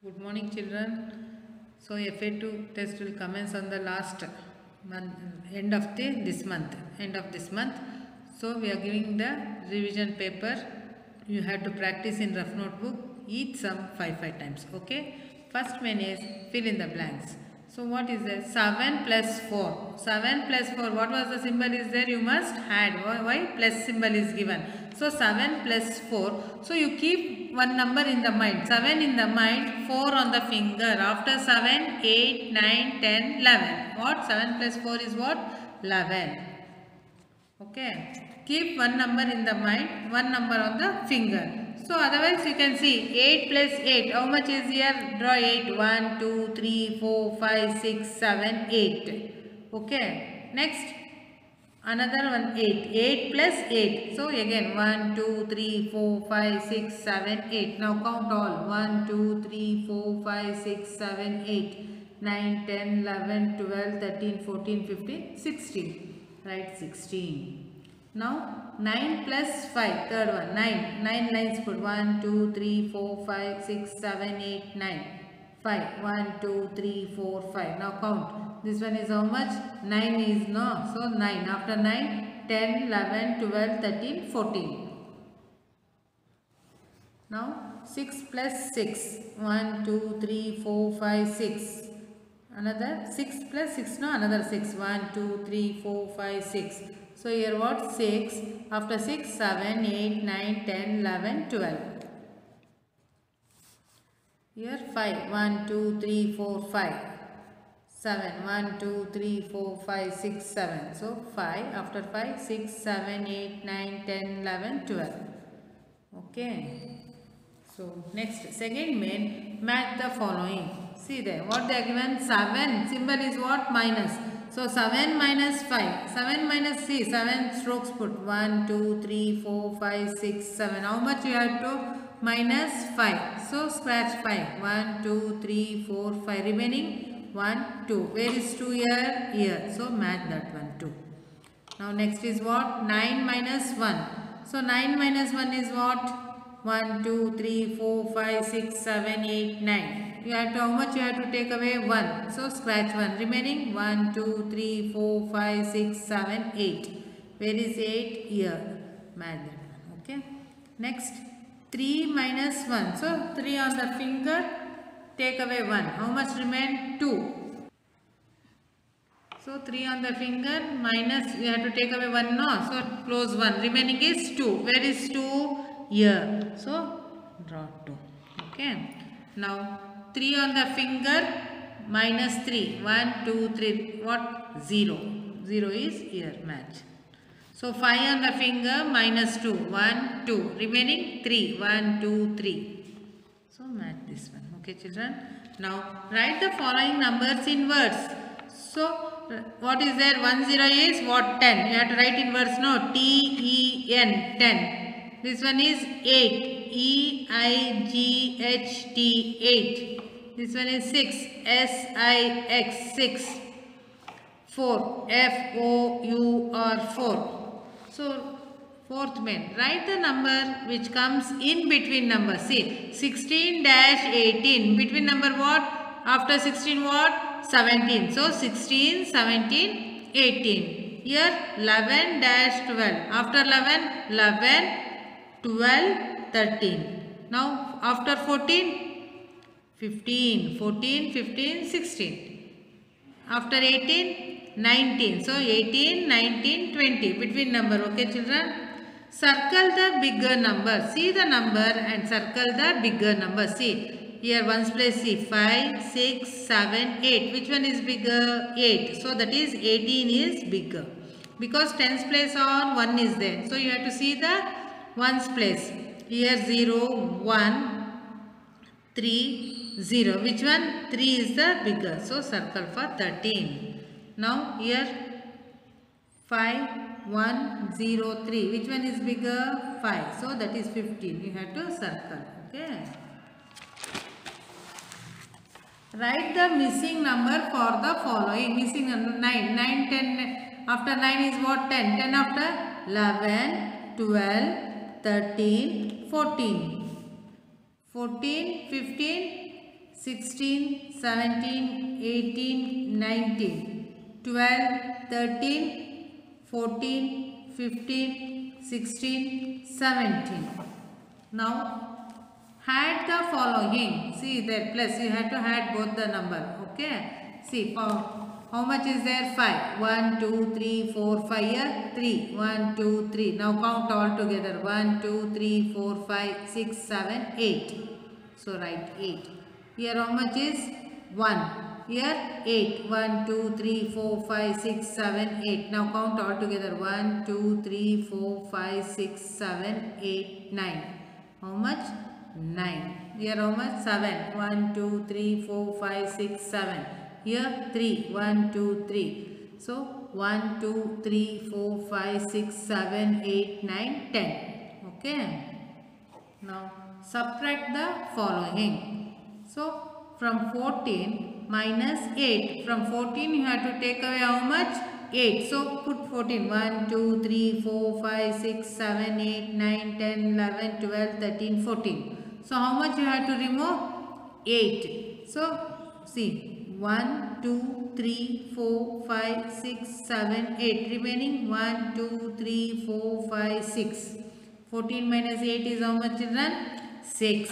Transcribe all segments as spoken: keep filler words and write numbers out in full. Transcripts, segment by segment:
Good morning, children. So F A two test will commence on the last month, end of the this month, end of this month. So we are giving the revision paper. You have to practice in rough notebook each sum five five times. Okay. First one is fill in the blanks. So what is that? seven plus four. seven plus four. What was the symbol is there? You must add. Why? Plus symbol is given. So seven plus four. So you keep one number in the mind. seven in the mind, four on the finger. After seven, eight, nine, ten, eleven. What? seven plus four is what? eleven. Okay. Keep one number in the mind, one number on the finger. So otherwise you can see eight plus eight. How much is here? Draw eight. one, two, three, four, five, six, seven, eight. Okay. Next. Another one eight. eight plus eight. So again one, two, three, four, five, six, seven, eight. Now count all. one, two, three, four, five, six, seven, eight, nine, ten, eleven, twelve, thirteen, fourteen, fifteen, sixteen. Write sixteen. Now nine plus five. Third one. nine. nine lines put. one, two, three, four, five, six, seven, eight, nine. five. one, two, three, four, five. Now count. This one is how much? nine is no. So nine. After nine, ten, eleven, twelve, thirteen, fourteen. Now six plus six. one, two, three, four, five, six. Another six plus six. No, another six. one, two, three, four, five, six. So here what? six. After six, seven, eight, nine, ten, eleven, twelve. Here five. one, two, three, four, five. seven. one, two, three, four, five, six, seven. So five. After five, six, seven, eight, nine, ten, eleven, twelve. Okay. So next, second main, match the following. See there, what they are given? seven. Symbol is what? Minus. So seven minus five. seven minus C. seven strokes put. one, two, three, four, five, six, seven. How much you have to? Minus five. So scratch five. one, two, three, four, five. Remaining one, two. Where is two here? Here. So match that one, two. Now next is what? nine minus one. So nine minus one is what? one, two, three, four, five, six, seven, eight, nine. You have to, how much you have to take away? one. So scratch one. Remaining one, two, three, four, five, six, seven, eight. Where is eight? Here. Match that one. Okay. Next, three minus one. So three on the finger. Take away one. How much remain? two. So three on the finger minus, we have to take away one. No. So close one. Remaining is two. Where is two? Here. So draw two. Okay. Now three on the finger minus three. one, two, three. What? zero. zero is here. Match. So five on the finger minus two. one, two. Remaining three. one, two, three. So match this one. Okay, children. Now write the following numbers in words. So what is there? one, zero is what? ten. You have to write in words. No. T E N. ten. This one is eight. E I G H T. eight. This one is six. S I X. six. four. F O U R. four. So fourth main. Write the number which comes in between numbers. See. sixteen dash eighteen. Between number what? After sixteen what? seventeen. So sixteen, seventeen, eighteen. Here eleven dash twelve. After eleven, eleven, twelve, thirteen. Now after fourteen, fifteen, fourteen, fifteen, sixteen. After eighteen, nineteen. So eighteen, nineteen, twenty. Between number. Okay, children. Circle the bigger number. See the number and circle the bigger number. See. Here ones place see. five, six, seven, eight. Which one is bigger? eight. So that is eighteen is bigger. Because tens place on one is there. So you have to see the ones place. Here zero, one, three, zero. Which one? three is the bigger. So circle for thirteen. Now here five, one, zero, three. Which one is bigger? five. So that is fifteen. You have to circle. Okay. Write the missing number for the following. Missing number nine. nine, ten. After nine is what? ten. ten after eleven, twelve, thirteen, fourteen. fourteen, fifteen, sixteen, seventeen, eighteen, nineteen, twelve, thirteen, fourteen, fifteen, sixteen, seventeen. Now add the following. See there plus, you have to add both the number. Okay. See for how much is there? five. one, two, three, four, five. Here three. one, two, three. Now count all together. one, two, three, four, five, six, seven, eight. So write eight. Here how much is? one. Here eight. one, two, three, four, five, six, seven, eight. Now count all together. one, two, three, four, five, six, seven, eight, nine. How much? nine. Here how much? seven. one, two, three, four, five, six, seven. Here three. one, two, three. So one, two, three, four, five, six, seven, eight, nine, ten. Okay. Now subtract the following. So from fourteen minus eight. From fourteen you have to take away how much? eight. So put fourteen. one, two, three, four, five, six, seven, eight, nine, ten, eleven, twelve, thirteen, fourteen. So how much you have to remove? eight. So see. one, two, three, four, five, six, seven, eight. Remaining one, two, three, four, five, six. fourteen minus eight is how much, children? six.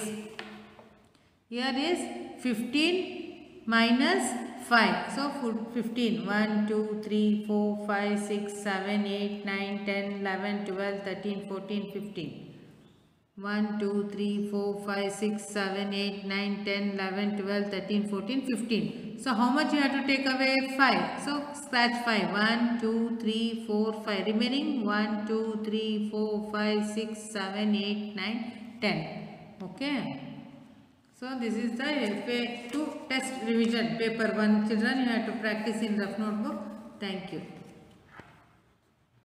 Here is fifteen minus five. So fifteen. one, two, three, four, five, six, seven, eight, nine, ten, eleven, twelve, thirteen, fourteen, fifteen. one, two, three, four, five, six, seven, eight, nine, ten, eleven, twelve, thirteen, fourteen, fifteen. So how much you have to take away? five. So scratch five. one, two, three, four, five. Remaining one, two, three, four, five, six, seven, eight, nine, ten. Okay. So this is the F A two test revision paper one. Children, you have to practice in rough notebook. Thank you.